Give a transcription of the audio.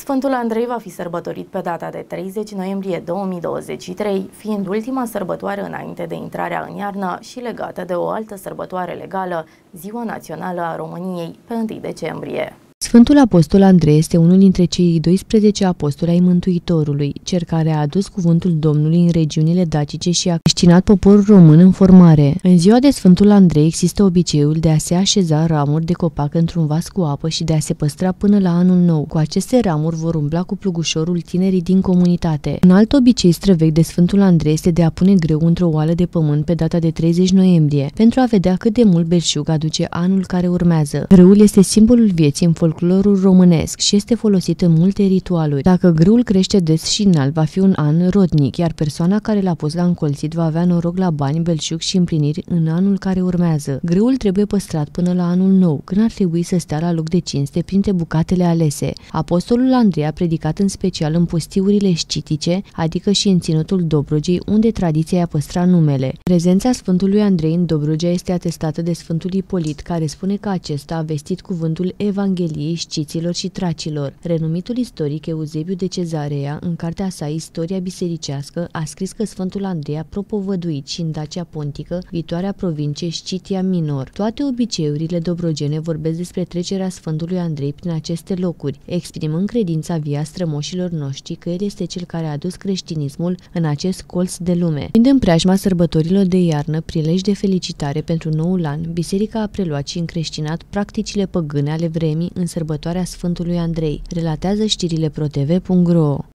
Sfântul Andrei va fi sărbătorit pe data de 30 noiembrie 2023, fiind ultima sărbătoare înainte de intrarea în iarnă și legată de o altă sărbătoare legală, Ziua Națională a României, pe 1 decembrie. Sfântul Apostol Andrei este unul dintre cei 12 apostoli ai Mântuitorului, cel care a adus cuvântul Domnului în regiunile dacice și a creștinat poporul român în formare. În ziua de Sfântul Andrei există obiceiul de a se așeza ramuri de copac într-un vas cu apă și de a se păstra până la anul nou. Cu aceste ramuri vor umbla cu plugușorul tinerii din comunitate. Un alt obicei străvechi de Sfântul Andrei este de a pune greu într-o oală de pământ pe data de 30 noiembrie, pentru a vedea cât de mult belșug aduce anul care urmează. Grâul este simbolul vieții în folclorul românesc și este folosit în multe ritualuri. Dacă grâul crește des și înalt, va fi un an rodnic, iar persoana care l-a pus la încolțit va avea noroc la bani, belșug și împliniri în anul care urmează. Grâul trebuie păstrat până la anul nou, când ar trebui să stea la loc de cinste printre bucatele alese. Apostolul Andrei a predicat în special în pustiurile scitice, adică și în ținutul Dobrogei, unde tradiția i-a păstrat numele. Prezența Sfântului Andrei în Dobrogea este atestată de Sfântul Ipolit, care spune că acesta a vestit cuvântul Evangheliei sciților și tracilor. Renumitul istoric Eusebiu de Cezarea, în cartea sa Istoria bisericească, a scris că Sfântul Andrei a propovăduit și în Dacia Pontică, viitoarea provincie Scitia Minor. Toate obiceiurile dobrogene vorbesc despre trecerea Sfântului Andrei prin aceste locuri, exprimând credința vie a strămoșilor noștri că el este cel care a adus creștinismul în acest colț de lume. Fiind în preajma sărbătorilor de iarnă, prilej de felicitare pentru noul an, biserica a preluat și încreștinat practicile păgâne ale vremii în sărbătoarea Sfântului Andrei, relatează știrile protv.ro.